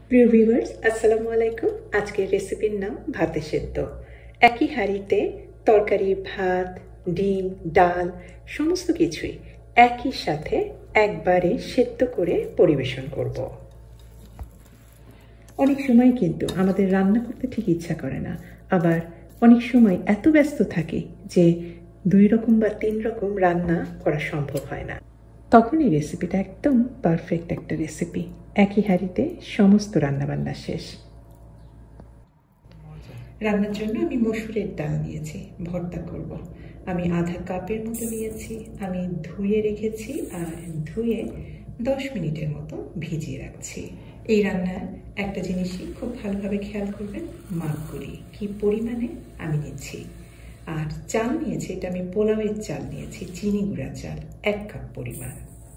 প্রিয় ভিউয়ার্স, আসসালামু আলাইকুম। আজকের রেসিপির নাম ভাতে সেদ্ধ। একই হাঁড়িতে তরকারি, ভাত, ডিম, ডাল সমস্ত কিছুই একই সাথে একবারে সেদ্ধ করে পরিবেশন করব। অনেক সময় কিন্তু আমাদের রান্না করতে ঠিক ইচ্ছা করে না, আবার অনেক সময় এত ব্যস্ত থাকি যে 2 রকম বা 3 রকম রান্না করা সম্ভব হয় না। তখন এই রেসিপিটা একদম পারফেক্ট একটা রেসিপি। একই হাঁড়িতে সমস্ত রান্নাবান্না শেষ। রান্নার জন্য আমি মসুরের ডাল নিয়েছি, ভর্তা করব। আমি আধা কাপের মতো নিয়েছি। আমি ধুয়ে রেখেছি আর ধুয়ে 10 মিনিটের মতো ভিজিয়ে রাখছি। এই রান্নার একটা জিনিসই খুব ভালোভাবে খেয়াল করবেন, মাপগুলি কি পরিমাণে আমি নিচ্ছি। আর চাল নিয়েছি, এটা আমি পোলাওয়ের চাল নিয়েছি, চিনি গুঁড়া চাল 1 কাপ পরিমাণ।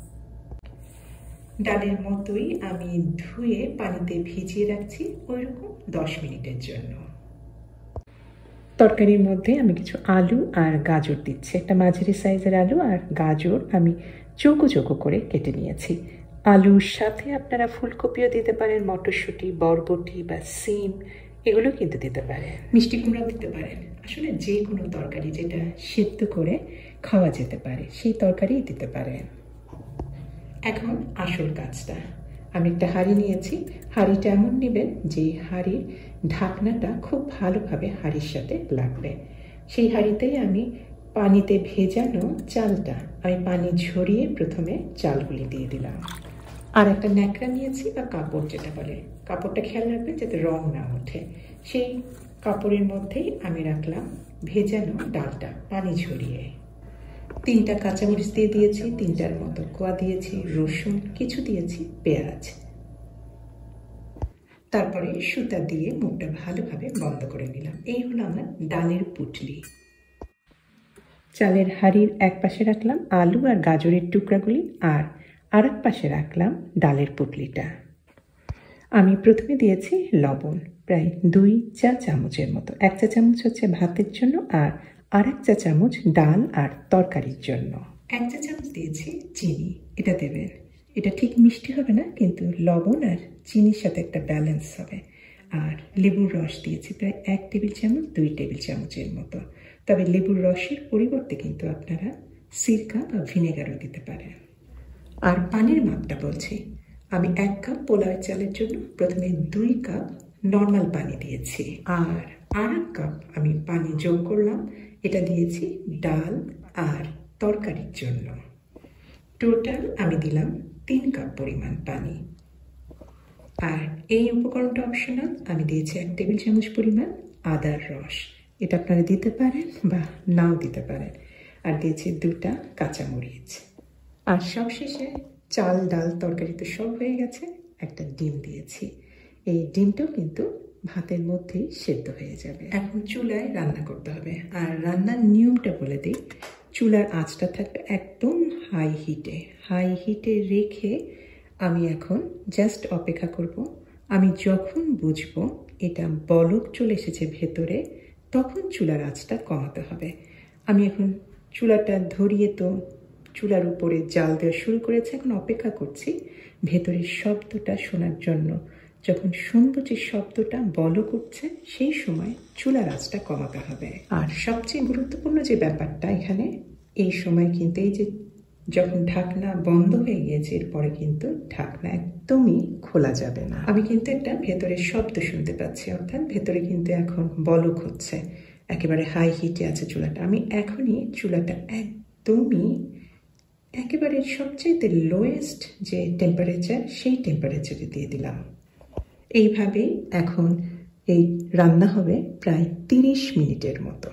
ডালের মতোই আমি ধুয়ে পানিতে ভিজিয়ে রাখছি ওইরকম 10 মিনিটের জন্য। তরকারির মধ্যে আমি কিছু আলু আর গাজর দিচ্ছি। একটা মাঝারি সাইজের আলু আর গাজর আমি চৌকো চৌকো করে কেটে নিয়েছি। আলুর সাথে আপনারা ফুলকপিও দিতে পারেন, মটরশুঁটি, বরবটি বা সিম এগুলো কিন্তু দিতে পারেন, মিষ্টি কুমড়াও দিতে পারেন। আসলে যে কোনো তরকারি যেটা সেদ্ধ করে খাওয়া যেতে পারে সেই তরকারি দিতে পারেন। এখন আসল কাজটা, আমি একটা হাঁড়ি নিয়েছি। হাঁড়িটা এমন নেবেন যে হাঁড়ির ঢাকনাটা খুব ভালোভাবে হাঁড়ির সাথে লাগবে। সেই হাঁড়িতেই আমি পানিতে ভেজানো চালটা আমি পানি ঝরিয়ে প্রথমে চালগুলি দিয়ে দিলাম। আর একটা ন্যাকড়া নিয়েছি বা কাপড় যেটা বলে, কাপড়টা খেয়াল রাখবেন যাতে রং না ওঠে। সেই কাপড়ের মধ্যেই আমি রাখলাম ভেজানো ডালটা পানি ঝরিয়ে। 3টা কাঁচামরিচ দিয়ে দিয়েছি, 3টার মতো কোয়া দিয়েছি, রসুন কিছু দিয়েছি, পেঁয়াজ। তারপরে সুতা দিয়ে মুখটা ভালোভাবে বন্ধ করে নিলাম। এই হলো আমার ডালের পুটলি। চালের হাঁড়ির এক পাশে রাখলাম আলু আর গাজরের টুকরাগুলি, আর আরেক পাশে রাখলাম ডালের পুটলিটা। আমি প্রথমে দিয়েছি লবণ, প্রায় 2 চা চামচের মতো। 1 চা চামচ হচ্ছে ভাতের জন্য আর আরেক চা চামচ ডাল আর তরকারির জন্য। 1 চা চামচ দিয়েছি চিনি, এটা দেবেন। এটা ঠিক মিষ্টি হবে না, কিন্তু লবণ আর চিনির সাথে একটা ব্যালেন্স হবে। আর লেবুর রস দিয়েছি প্রায় 1 টেবিল চামচ, 2 টেবিল চামচের মতো। তবে লেবুর রসের পরিবর্তে কিন্তু আপনারা সিরকা বা ভিনেগারও দিতে পারেন। আর পানির মাপটা বলছি, আমি 1 কাপ পোলাওয়ের চালের জন্য প্রথমে 2 কাপ নর্মাল পানি দিয়েছি, আর 1 কাপ আমি পানি যোগ করলাম। এটা দিয়েছি ডাল আর তরকারির জন্য। টোটাল আমি দিলাম 3 কাপ পরিমাণ পানি। আর এই উপকরণটা অপশনাল, আমি দিয়েছি 1 টেবিল চামচ পরিমাণ আদার রস। এটা আপনারা দিতে পারেন বা নাও দিতে পারেন। আর দিয়েছি 2টা কাঁচামরিচ। আর সবশেষে চাল, ডাল, তরকারি তো সব হয়ে গেছে, একটা ডিম দিয়েছি। এই ডিমটাও কিন্তু ভাতের মধ্যেই সেদ্ধ হয়ে যাবে। এখন চুলায় রান্না করতে হবে। আর রান্নার নিয়মটা বলে দিই, চুলার আঁচটা থাকবে একদম হাই হিটে। হাই হিটে রেখে আমি এখন জাস্ট অপেক্ষা করব। আমি যখন বুঝবো এটা বলক চলে এসেছে ভেতরে, তখন চুলার আঁচটা কমাতে হবে। আমি এখন চুলাটা ধরিয়ে তো চুলার উপরে জাল দেওয়া শুরু করেছে, এখন অপেক্ষা করছি ভেতরের শব্দটা শোনার জন্য। যখন শুনবো যে শব্দটা বলক উঠছে, সেই সময় চুলার আঁচটা কমাতে হবে। আর সবচেয়ে গুরুত্বপূর্ণ যে ব্যাপারটা এখানে, এই সময় কিন্তু এই যে যখন ঢাকনা বন্ধ হয়ে গিয়েছে, এরপরে কিন্তু ঢাকনা একদমই খোলা যাবে না। আমি কিন্তু একটা ভেতরের শব্দ শুনতে পাচ্ছি, অর্থাৎ ভেতরে কিন্তু এখন বলক হচ্ছে। একেবারে হাই হিটে আছে চুলাটা। আমি এখনই চুলাটা একদমই একেবারে সবচেয়ে লোয়েস্ট যে টেম্পারেচার, সেই টেম্পারেচারে দিয়ে দিলাম। এইভাবেই এখন এই রান্না হবে প্রায় 30 মিনিটের মতো।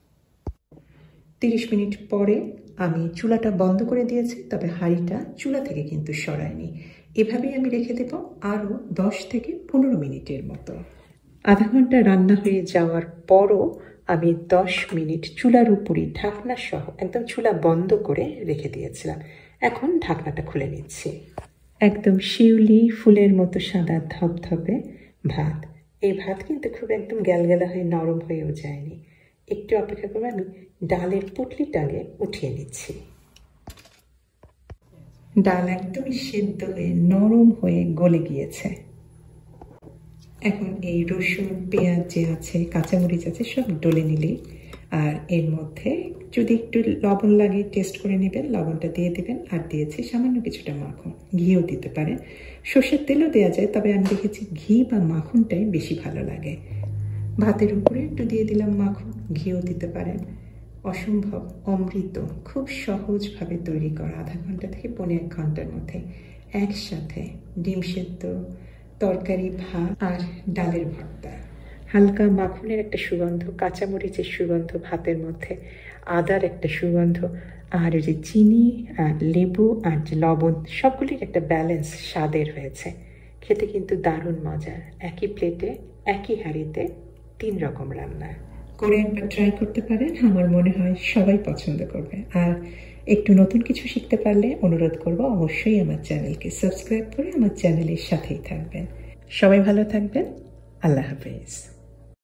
30 মিনিট পরে আমি চুলাটা বন্ধ করে দিয়েছি, তবে হাঁড়িটা চুলা থেকে কিন্তু সরাইনি। এভাবেই আমি রেখে দেব আরও 10 থেকে 15 মিনিটের মতো। আধা ঘন্টা রান্না হয়ে যাওয়ার পরও আমি 10 মিনিট চুলার উপরই ঢাকনা সহ একদম চুলা বন্ধ করে রেখে দিয়েছিলাম। এখন ঢাকনাটা খুলে নিচ্ছি। একদম শিউলি ফুলের মতো সাদা ধপধপে ভাত। এই ভাত কিন্তু খুব একদম গ্যালগ্যালা হয়ে নরম হয়েও যায়নি। একটু অপেক্ষা করে আমি ডালের পুটলিটাকে উঠিয়ে নিচ্ছি। ডাল একদমই সেদ্ধ হয়ে নরম হয়ে গলে গিয়েছে। এখন এই রসুন, পেঁয়াজ যে আছে, কাঁচামরিচ আছে, সব ডলে নিলেই, আর এর মধ্যে যদি একটু লবণ লাগে টেস্ট করে নেবেন, লবণটা দিয়ে দেবেন। আর দিয়েছি সামান্য কিছুটা মাখন, ঘিও দিতে পারেন, সর্ষের তেলও দেওয়া যায়, তবে আমি দেখেছি ঘি বা মাখনটাই বেশি ভালো লাগে। ভাতের উপরে একটু দিয়ে দিলাম মাখন, ঘিও দিতে পারেন। অসম্ভব অমৃত, খুব সহজভাবে তৈরি করা, আধা ঘন্টা থেকে 1.5 ঘন্টার মধ্যে একসাথে ডিম সেদ্ধ, তরকারি, ভাত আর ডালের ভর্তা। হালকা মাখনের একটা সুগন্ধ, কাঁচামরিচের সুগন্ধ ভাতের মধ্যে, আদার একটা সুগন্ধ, আর যে চিনি আর লেবু আর যে লবণ, সবগুলির একটা ব্যালেন্স স্বাদের হয়েছে। খেতে কিন্তু দারুণ মজার। একই প্লেটে একই হাঁড়িতে 3 রকম রান্না করে একবার ট্রাই করতে পারেন। আমার মনে হয় সবাই পছন্দ করবে। আর একটু নতুন কিছু শিখতে পারলে অনুরোধ করব অবশ্যই আমার চ্যানেলকে সাবস্ক্রাইব করে আমার চ্যানেলের সাথেই থাকবেন। সবাই ভালো থাকবেন। আল্লাহ হাফেজ।